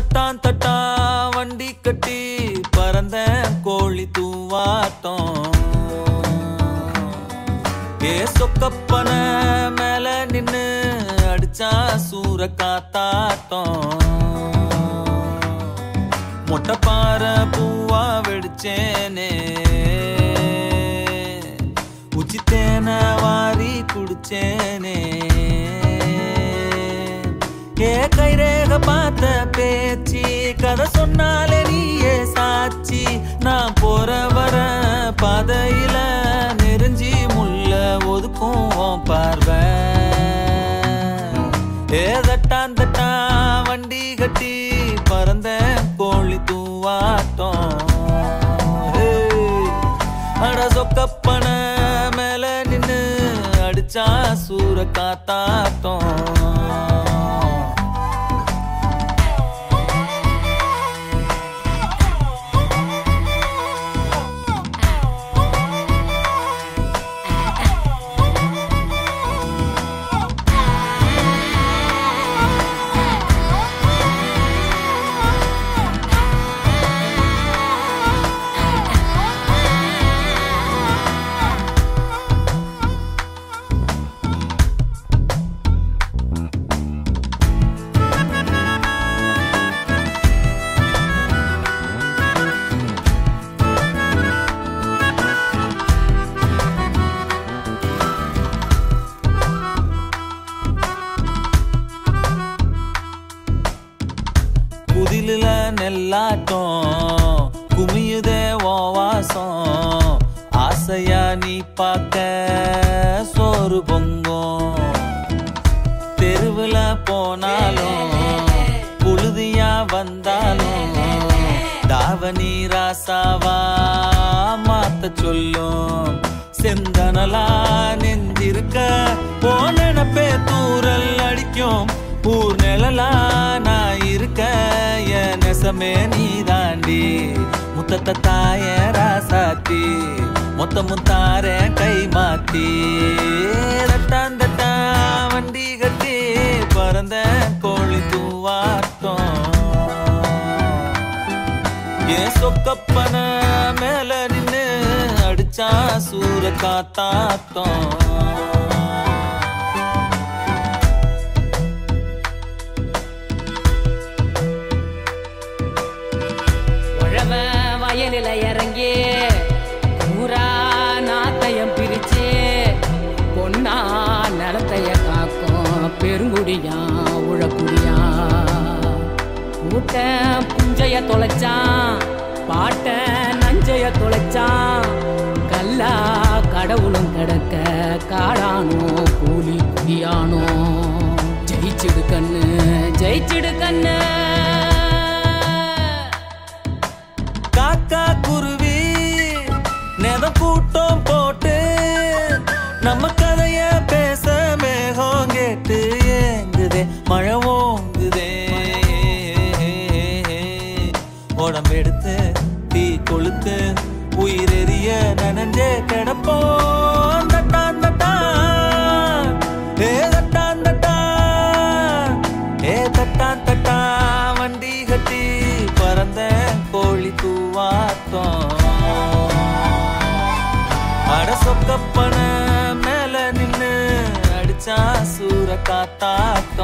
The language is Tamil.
தட்டான் தட்டான் வண்டி கட்டி பறந்த கோழி தூவாட்டம் ஏ சொக்கப்பன மேல நின்னு அடிச்சா சூற காத்தாட்டம் மொட்டை பாறை பூவா வெடிச்சேனே உச்சித்தேன வாரி குடிச்சேனே ஏ கைரேக பார்த்த பேச்சு கதை சொன்னாலே நீயே சாட்சி நான் போற வர பாதையில நெருஞ்சி முள்ள ஒதுக்கும் பார்வை ஏ தட்டான் தட்டான் வண்டி கட்டி பறந்த கோழி தூவாட்டம் அட சொக்கப்பன மேல நின்னு அடிச்சா சூற காத்தாட்டம் குதில நெல்லாட்டம் குமியுதே வாசம் ஆசையா நீ பார்க்க சோறு பொங்கும் தெருவுல போனாலும் புழுதியா வந்தாலும் தாவணி ராசாவா மாத்த சொல்லும் செந்தனலா நெஞ்சிருக்க போனப்பே தூரல் அடிக்கும் ஊர் நிழலா நான் இருக்க என் நெசமே நீ தாண்டி முத்தத்தை தாய ராசாத்தி மொத்த முத்தார கை மாத்தி தட்டான் தட்டான் வண்டி கட்டி பறந்த கோழி தூவாட்டம் ஏன் சொக்கப்பன மேல நின்னு அடிச்சா சூற காத்தாட்டம் வயலில இறங்கி ஊரா நாத்தையம் பிரிச்சு பொன்னா நிலத்தைய காக்கும் பெருங்குடியா உழக்குடியா ஊட்ட புஞ்சைய தொலைச்சான் பாட்ட நஞ்சைய தொலைச்சான் கல்லா கடவுளும் கிடக்க காடானோ கூலி குடியானோ ஜெயிச்சிடு கண்ணு ஜெயிச்சிடு கண்ணு காக்கா குருவி நெதம் கூட்டம் போட்டு நம்ம கதைய பேச மேகம் கேட்டு ஏங்குதே மழை ஓங்குதே உடம்பெடுத்து தீ கொளுத்து உயிரெறிய நனஞ்சே கிடப்போம் தட்டான் தட்டான் ஏ தட்டான் தட்டான் ஏ தட்டான் தட்டான் வண்டி கட்டி பறந்த கோழி தூவாட்டம் அட சொக்கப்பன மேல நின்னு அடிச்சா சூற காத்தாட்டம்